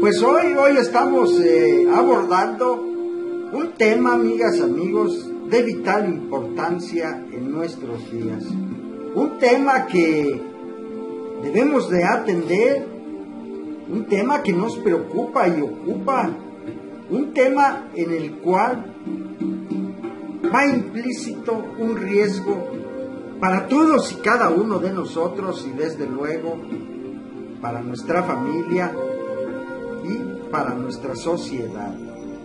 Pues hoy estamos abordando un tema, amigas, amigos, de vital importancia en nuestros días. Un tema que debemos de atender, un tema que nos preocupa y ocupa, un tema en el cual va implícito un riesgo para todos y cada uno de nosotros y desde luego para nuestra familia y para nuestra sociedad.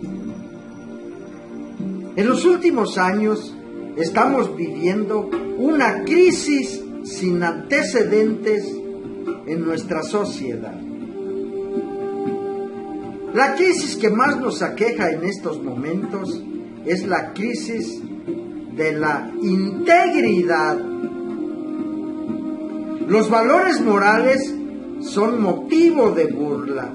En los últimos años estamos viviendo una crisis sin antecedentes en nuestra sociedad. La crisis que más nos aqueja en estos momentos es la crisis de la integridad. Los valores morales son motivo de burla.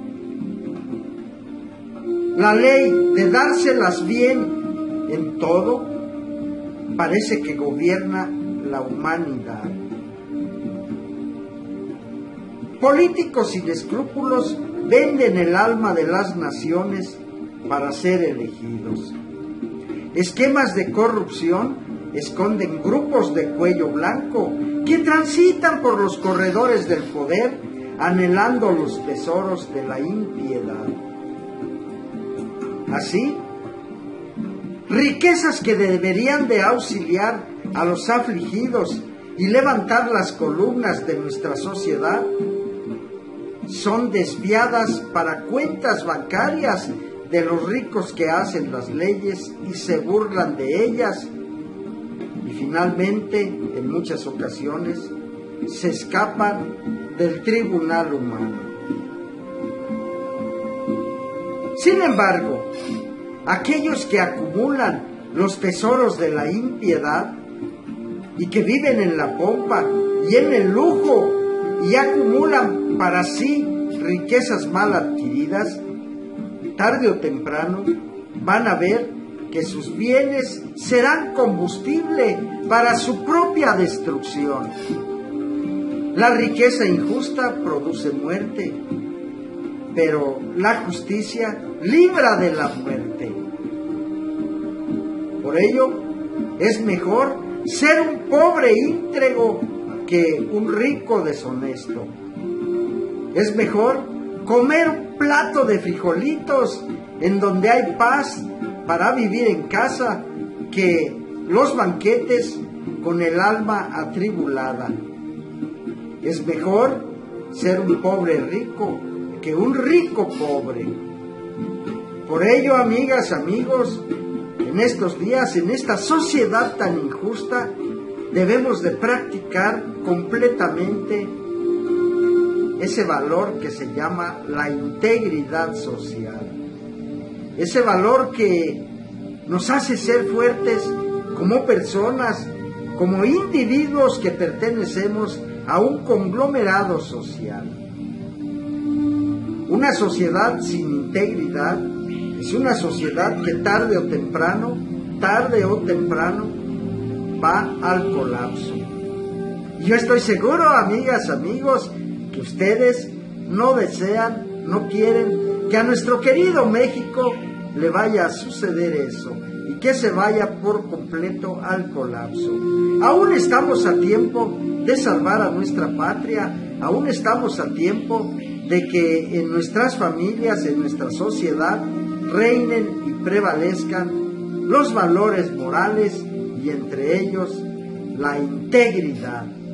La ley de dárselas bien en todo parece que gobierna la humanidad. Políticos sin escrúpulos venden el alma de las naciones para ser elegidos. Esquemas de corrupción esconden grupos de cuello blanco que transitan por los corredores del poder anhelando los tesoros de la impiedad. Así, riquezas que deberían de auxiliar a los afligidos y levantar las columnas de nuestra sociedad son desviadas para cuentas bancarias de los ricos que hacen las leyes y se burlan de ellas, y finalmente, en muchas ocasiones, se escapan del tribunal humano. Sin embargo, aquellos que acumulan los tesoros de la impiedad y que viven en la pompa y en el lujo y acumulan para sí riquezas mal adquiridas, tarde o temprano van a ver que sus bienes serán combustible para su propia destrucción. La riqueza injusta produce muerte, pero la justicia libra de la muerte. Por ello, es mejor ser un pobre íntegro que un rico deshonesto. Es mejor comer un plato de frijolitos en donde hay paz para vivir en casa que los banquetes con el alma atribulada. Es mejor ser un pobre rico que un rico pobre. Por ello, amigas, amigos, en estos días, en esta sociedad tan injusta, debemos de practicar completamente ese valor que se llama la integridad social. Ese valor que nos hace ser fuertes como personas, como individuos que pertenecemos a un conglomerado social. Una sociedad sin integridad es una sociedad que tarde o temprano, va al colapso. Y yo estoy seguro, amigas, amigos, que ustedes no desean, no quieren que a nuestro querido México le vaya a suceder eso y que se vaya por completo al colapso. Aún estamos a tiempo de salvar a nuestra patria, aún estamos a tiempo de que en nuestras familias, en nuestra sociedad, reinen y prevalezcan los valores morales y entre ellos la integridad.